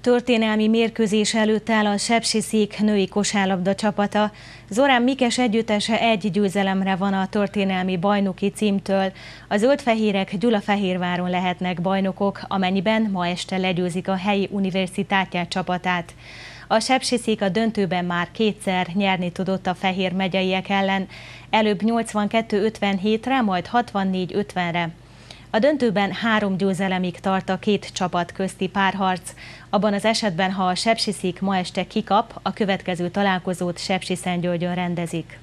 Történelmi mérkőzés előtt áll a Sepsiszék női kosárlabda csapata. Zorán Mikes együttese egy győzelemre van a történelmi bajnoki címtől. A zöldfehérek Gyulafehérváron lehetnek bajnokok, amennyiben ma este legyőzik a helyi Universitátyát csapatát. A Sepsiszék a döntőben már kétszer nyerni tudott a fehér megyeiek ellen, előbb 82-57-re, majd 64-50-re. A döntőben 3 győzelemig tart a két csapat közti párharc. Abban az esetben, ha a Sepsiszék ma este kikap, a következő találkozót Sepsiszentgyörgyön rendezik.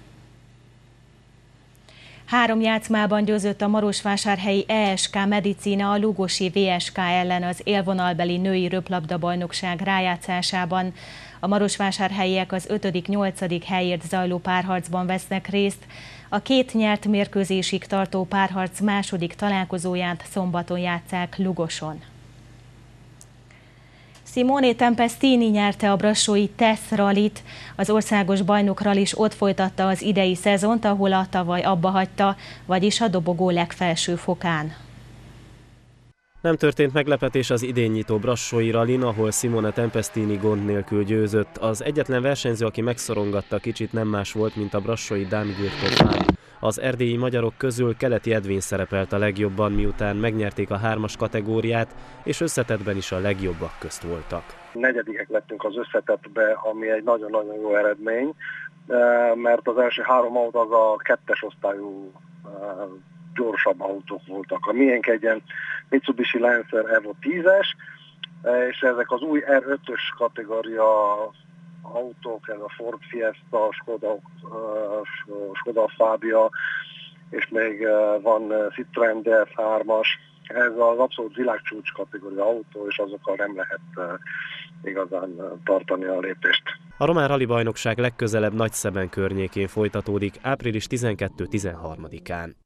3 játszmában győzött a marosvásárhelyi ESK Medicina a lugosi VSK ellen az élvonalbeli női röplabda-bajnokság rájátszásában. A marosvásárhelyiek az 5.-8. helyért zajló párharcban vesznek részt. A két nyert mérkőzésig tartó párharc második találkozóját szombaton játsszák Lugoson. Simone Tempestini nyerte a brassói TESZ rallit. Az országos bajnok rallis ott folytatta az idei szezont, ahol a tavaly abbahagyta, vagyis a dobogó legfelső fokán. Nem történt meglepetés az idén nyitó brassói rallin, ahol Simone Tempestini gond nélkül győzött. Az egyetlen versenyző, aki megszorongatta, kicsit nem más volt, mint a brassói Dán Gürtofán. Az erdélyi magyarok közül Keleti Edvin szerepelt a legjobban, miután megnyerték a 3-as kategóriát, és összetettben is a legjobbak közt voltak. 4. lettünk az összetettbe, ami egy nagyon-nagyon jó eredmény, mert az első 3 autó az a 2-es osztályú gyorsabb autók voltak. A miénk egy ilyen Mitsubishi Lancer Evo 10-es, és ezek az új R5-ös kategória autók, ez a Ford Fiesta, Skoda Fabia, és még van Citroen DS3-as. Ez az abszolút világcsúcs kategória autó, és azokkal nem lehet igazán tartani a lépést. A román rali bajnokság legközelebb Nagyszeben környékén folytatódik, április 12-13-án.